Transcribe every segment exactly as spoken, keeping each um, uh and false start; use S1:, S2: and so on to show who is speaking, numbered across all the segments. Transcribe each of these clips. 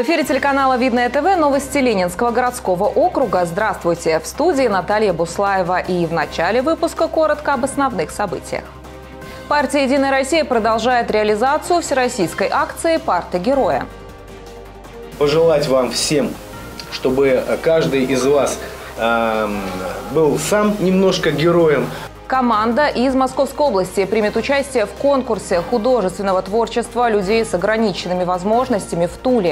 S1: эфире телеканала «Видное ТВ» новости Ленинского городского округа. Здравствуйте! В студии Наталья Буслаева. И в начале выпуска коротко об основных событиях. Партия «Единая Россия» продолжает реализацию всероссийской акции «Парта Героя».
S2: Пожелать вам всем, чтобы каждый из вас э, был сам немножко героем.
S1: Команда из Московской области примет участие в конкурсе художественного творчества людей с ограниченными возможностями в Туле.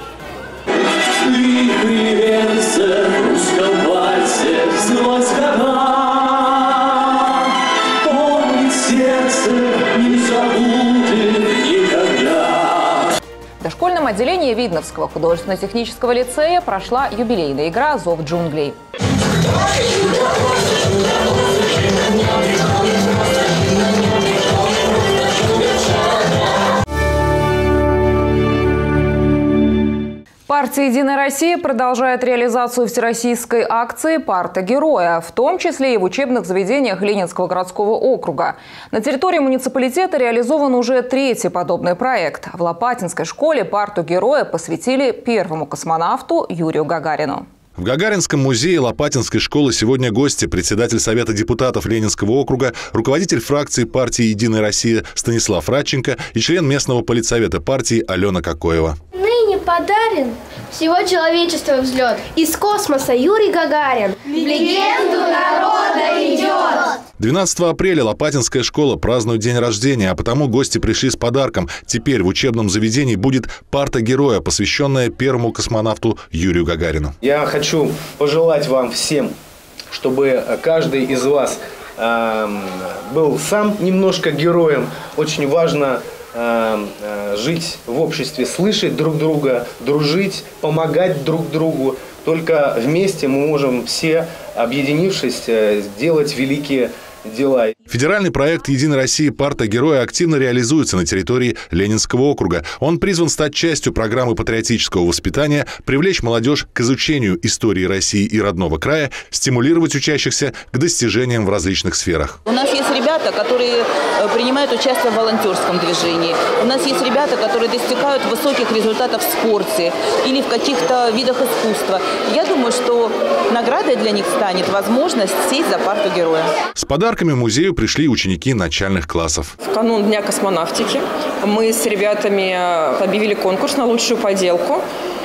S1: В дошкольном отделении Видновского художественно-технического лицея прошла юбилейная игра «Зов джунглей». Партия «Единая Россия» продолжает реализацию всероссийской акции «Парта Героя», в том числе и в учебных заведениях Ленинского городского округа. На территории муниципалитета реализован уже третий подобный проект. В Лопатинской школе «Парту Героя» посвятили первому космонавту Юрию Гагарину.
S3: В Гагаринском музее Лопатинской школы сегодня гости: председатель Совета депутатов Ленинского округа, руководитель фракции партии «Единая Россия» Станислав Радченко и член местного политсовета партии Алена Кокоева.
S4: Ныне подарен всего человечества взлет. Из космоса Юрий Гагарин в легенду народа идет.
S3: двенадцатого апреля Лопатинская школа празднует день рождения, а потому гости пришли с подарком. Теперь в учебном заведении будет «Парта Героя», посвященная первому космонавту Юрию Гагарину.
S2: Я хочу пожелать вам всем, чтобы каждый из вас э, был сам немножко героем. Очень важно э, э, жить в обществе, слышать друг друга, дружить, помогать друг другу. Только вместе мы можем все, объединившись, сделать великие дела.
S3: Федеральный проект «Единая Россия. Парта Героя» активно реализуется на территории Ленинского округа. Он призван стать частью программы патриотического воспитания, привлечь молодежь к изучению истории России и родного края, стимулировать учащихся к достижениям в различных сферах.
S5: У нас есть ребята, которые принимают участие в волонтерском движении. У нас есть ребята, которые достигают высоких результатов в спорте или в каких-то видах искусства. Я думаю, что наградой для них станет возможность сесть за парту героя.
S3: С подарками в музею пришли ученики начальных классов.
S6: В канун Дня космонавтики мы с ребятами объявили конкурс на лучшую поделку.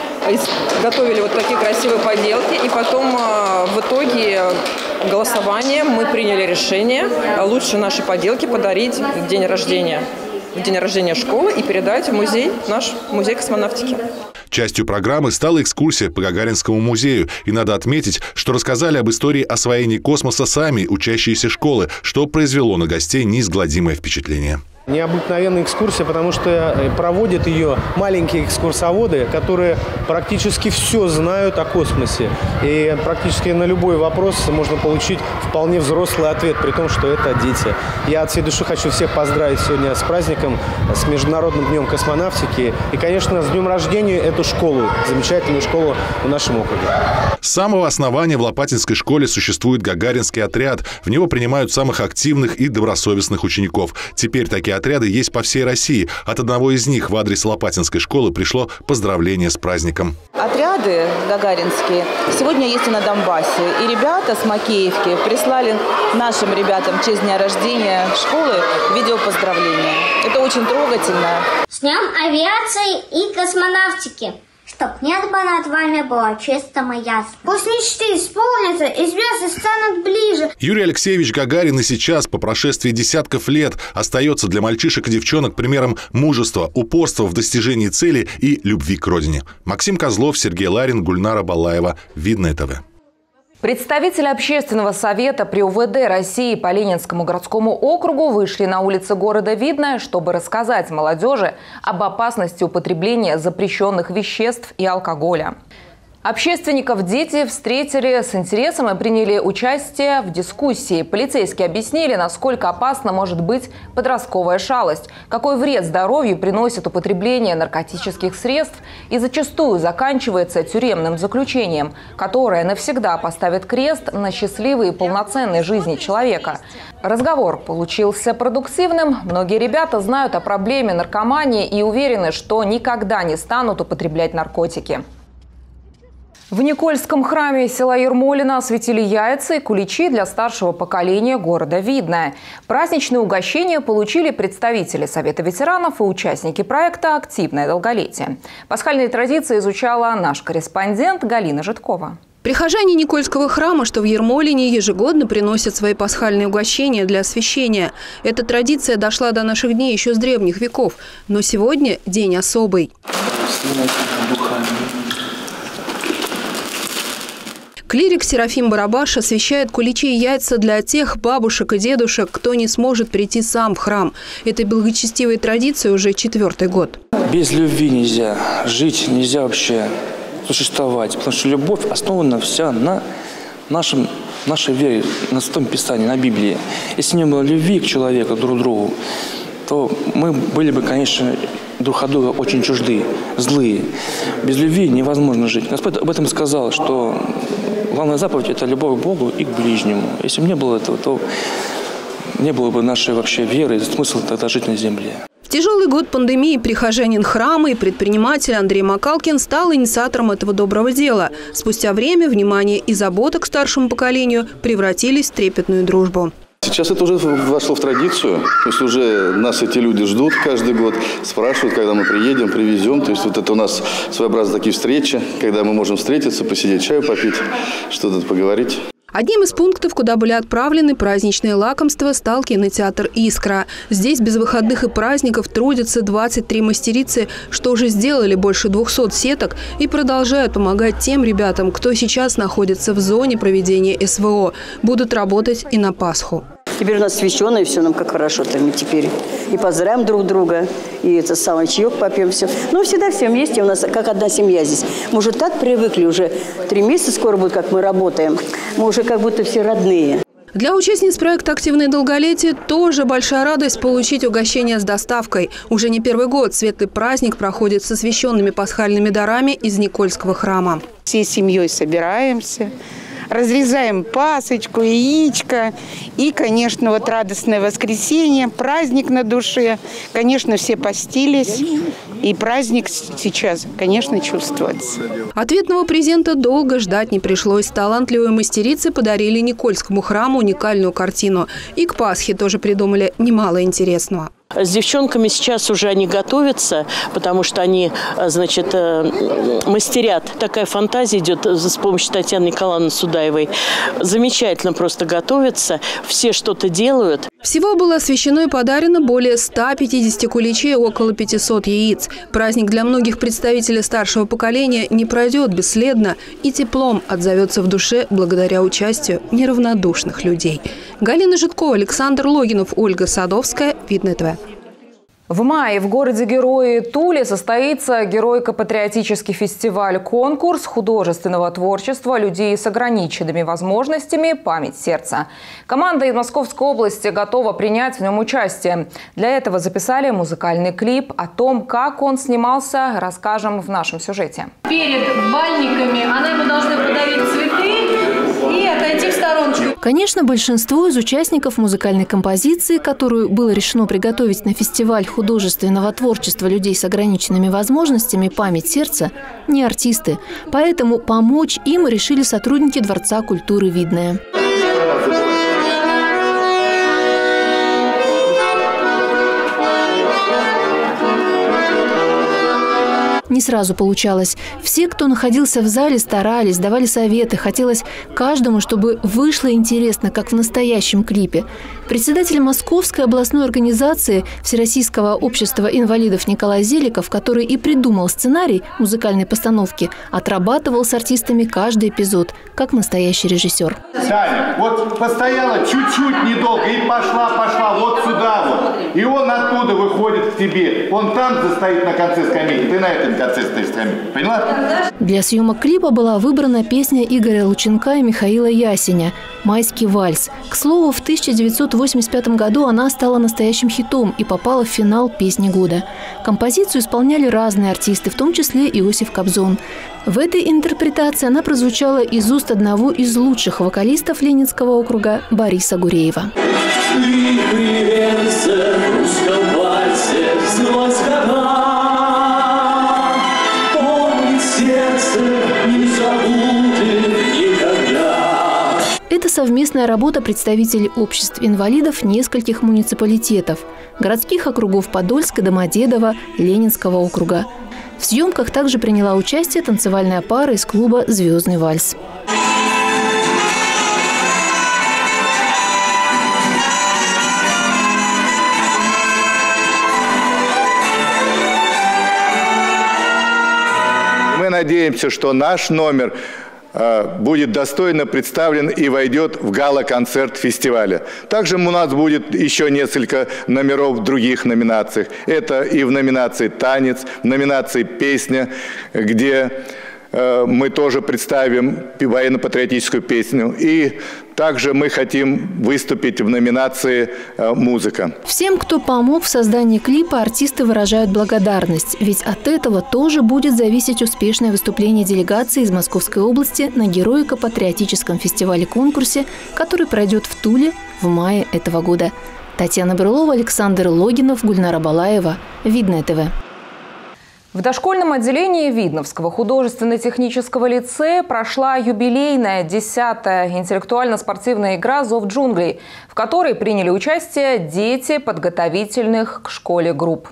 S6: Готовили вот такие красивые поделки. И потом в итоге голосования мы приняли решение лучше наши поделки подарить в день рождения. В день рождения школы и передать в музей, наш музей космонавтики.
S3: Частью программы стала экскурсия по Гагаринскому музею. И надо отметить, что рассказали об истории освоения космоса сами учащиеся школы, что произвело на гостей неизгладимое впечатление.
S2: Необыкновенная экскурсия, потому что проводят ее маленькие экскурсоводы, которые практически все знают о космосе. И практически на любой вопрос можно получить вполне взрослый ответ, при том, что это дети. Я от всей души хочу всех поздравить сегодня с праздником, с Международным днем космонавтики. И, конечно, с днем рождения эту школу, замечательную школу в нашем округе.
S3: С самого основания в Лопатинской школе существует Гагаринский отряд. В него принимают самых активных и добросовестных учеников. Теперь такие отряды есть по всей России. От одного из них в адрес Лопатинской школы пришло поздравление с праздником.
S5: Отряды гагаринские сегодня есть и на Донбассе. И ребята с Макеевки прислали нашим ребятам в честь дня рождения школы видео поздравления. Это очень трогательно.
S7: С днем авиации и космонавтики. Чтоб небо над вами было чистым и ясным. Пусть мечты исполнятся и звезды станут ближе.
S3: Юрий Алексеевич Гагарин и сейчас, по прошествии десятков лет, остается для мальчишек и девчонок примером мужества, упорства в достижении цели и любви к родине. Максим Козлов, Сергей Ларин, Гульнара Балаева. Видное ТВ.
S1: Представители общественного совета при УВД России по Ленинскому городскому округу вышли на улицы города Видное, чтобы рассказать молодежи об опасности употребления запрещенных веществ и алкоголя. Общественников дети встретили с интересом и приняли участие в дискуссии. Полицейские объяснили, насколько опасна может быть подростковая шалость, какой вред здоровью приносит употребление наркотических средств и зачастую заканчивается тюремным заключением, которое навсегда поставит крест на счастливой и полноценной жизни человека. Разговор получился продуктивным. Многие ребята знают о проблеме наркомании и уверены, что никогда не станут употреблять наркотики. В Никольском храме села Ермолино осветили яйца и куличи для старшего поколения города Видное. Праздничные угощения получили представители Совета ветеранов и участники проекта «Активное долголетие». Пасхальные традиции изучала наш корреспондент Галина Житкова.
S8: Прихожане Никольского храма, что в Ермолине, ежегодно приносят свои пасхальные угощения для освящения. Эта традиция дошла до наших дней еще с древних веков. Но сегодня день особый. Клирик Серафим Барабаш освящает куличи и яйца для тех бабушек и дедушек, кто не сможет прийти сам в храм. Этой благочестивой традиции уже четвертый год.
S9: Без любви нельзя жить, нельзя вообще существовать, потому что любовь основана вся на нашем, нашей вере, на Святом Писании, на Библии. Если не было любви к человеку, друг к другу, то мы были бы, конечно, друг от друга очень чужды, злые. Без любви невозможно жить. Господь об этом сказал, что главная заповедь – это любовь к Богу и к ближнему. Если бы не было этого, то не было бы нашей вообще веры и смысла тогда жить на земле.
S8: В тяжелый год пандемии прихожанин храма и предприниматель Андрей Макалкин стал инициатором этого доброго дела. Спустя время внимание и забота к старшему поколению превратились в трепетную дружбу.
S10: Сейчас это уже вошло в традицию, то есть уже нас эти люди ждут каждый год, спрашивают, когда мы приедем, привезем. То есть вот это у нас своеобразные такие встречи, когда мы можем встретиться, посидеть, чаю попить, что-то поговорить.
S8: Одним из пунктов, куда были отправлены праздничные лакомства, стал кинотеатр «Искра». Здесь без выходных и праздников трудятся двадцать три мастерицы, что уже сделали больше двухсот сеток и продолжают помогать тем ребятам, кто сейчас находится в зоне проведения эс вэ о. Будут работать и на Пасху.
S11: Теперь у нас священное, все нам как хорошо-то. Мы теперь и поздравим друг друга, и это самый чаек попьем, все. Но всегда все вместе, у нас как одна семья здесь. Мы уже так привыкли, уже три месяца скоро будет, как мы работаем. Мы уже как будто все родные.
S8: Для участниц проекта «Активное долголетие» тоже большая радость получить угощение с доставкой. Уже не первый год светлый праздник проходит с освященными пасхальными дарами из Никольского храма.
S12: Всей семьей собираемся. Разрезаем пасочку, яичко и, конечно, вот радостное воскресенье, праздник на душе. Конечно, все постились, и праздник сейчас, конечно, чувствуется.
S8: Ответного презента долго ждать не пришлось. Талантливые мастерицы подарили Никольскому храму уникальную картину. И к Пасхе тоже придумали немало интересного.
S13: С девчонками сейчас уже они готовятся, потому что они, значит, мастерят. Такая фантазия идет с помощью Татьяны Николаевны Судаевой. Замечательно просто готовятся, все что-то делают.
S8: Всего было освящено и подарено более ста пятидесяти куличей, около пятисот яиц. Праздник для многих представителей старшего поколения не пройдет бесследно и теплом отзовется в душе благодаря участию неравнодушных людей. Галина Житкова, Александр Логинов, Ольга Садовская, Видное ТВ.
S1: В мае в городе-герое Туле состоится геройко-патриотический фестиваль-конкурс художественного творчества людей с ограниченными возможностями «Память сердца». Команда из Московской области готова принять в нем участие. Для этого записали музыкальный клип. О том, как он снимался, расскажем в нашем сюжете.
S14: Перед бальниками она ему должна подарить цветы и отойти в стороночку.
S15: Конечно, большинство из участников музыкальной композиции, которую было решено приготовить на фестиваль художественного творчества людей с ограниченными возможностями «Память сердца», не артисты. Поэтому помочь им решили сотрудники Дворца культуры «Видное». Не сразу получалось. Все, кто находился в зале, старались, давали советы. Хотелось каждому, чтобы вышло интересно, как в настоящем клипе. Председатель Московской областной организации Всероссийского общества инвалидов Николай Зеликов, который и придумал сценарий музыкальной постановки, отрабатывал с артистами каждый эпизод, как настоящий режиссер.
S16: Таня, вот постояла чуть-чуть недолго и пошла, пошла вот сюда вот. И он оттуда выходит к тебе. Он там застоит на конце скамейки, ты на этом конце. торцевой. Поняла?
S15: Для съемок клипа была выбрана песня Игоря Лученка и Михаила Ясеня «Майский вальс». К слову, в тысяча девятьсот восемьдесят пятом году она стала настоящим хитом и попала в финал «Песни года». Композицию исполняли разные артисты, в том числе Иосиф Кобзон. В этой интерпретации она прозвучала из уст одного из лучших вокалистов Ленинского округа Бориса Гуреева. Это совместная работа представителей обществ инвалидов нескольких муниципалитетов – городских округов Подольска, Домодедово, Ленинского округа. В съемках также приняла участие танцевальная пара из клуба «Звездный вальс».
S16: Мы надеемся, что наш номер будет достойно представлен и войдет в гала-концерт фестиваля. Также у нас будет еще несколько номеров в других номинациях. Это и в номинации «Танец», в номинации «Песня», где э, мы тоже представим военно-патриотическую песню. И также мы хотим выступить в номинации э, «Музыка».
S15: Всем, кто помог в создании клипа, артисты выражают благодарность. Ведь от этого тоже будет зависеть успешное выступление делегации из Московской области на героико-патриотическом фестивале-конкурсе, который пройдет в Туле в мае этого года. Татьяна Брылова, Александр Логинов, Гульнара Балаева. Видное ТВ.
S1: В дошкольном отделении Видновского художественно-технического лицея прошла юбилейная десятая интеллектуально-спортивная игра «Зов джунглей», в которой приняли участие дети подготовительных к школе групп.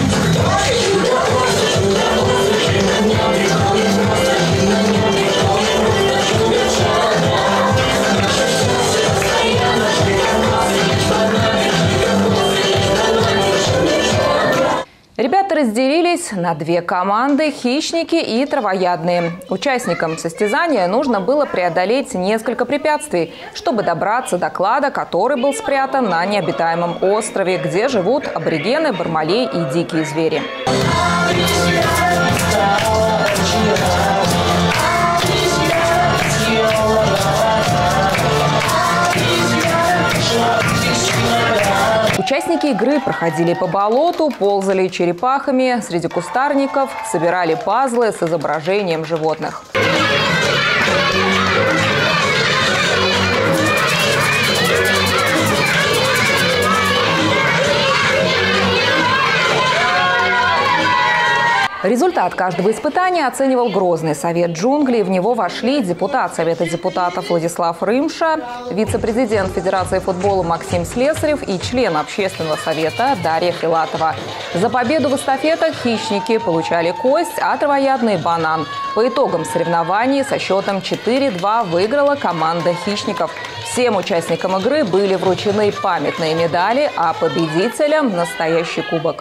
S1: Ребята разделились на две команды – хищники и травоядные. Участникам состязания нужно было преодолеть несколько препятствий, чтобы добраться до клада, который был спрятан на необитаемом острове, где живут аборигены, бармалей и дикие звери. Участники игры проходили по болоту, ползали черепахами среди кустарников, собирали пазлы с изображением животных. Результат каждого испытания оценивал Грозный совет джунглей. В него вошли депутат Совета депутатов Владислав Рымша, вице-президент Федерации футбола Максим Слесарев и член общественного совета Дарья Филатова. За победу в эстафетах хищники получали кость, а травоядный – банан. По итогам соревнований со счетом четыре-два выиграла команда хищников. Всем участникам игры были вручены памятные медали, а победителям – настоящий кубок.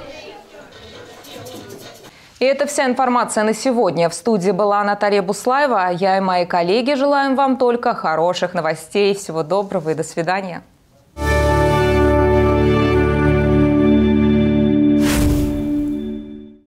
S1: И это вся информация на сегодня. В студии была Наталья Буслаева. Я и мои коллеги желаем вам только хороших новостей. Всего доброго и до свидания.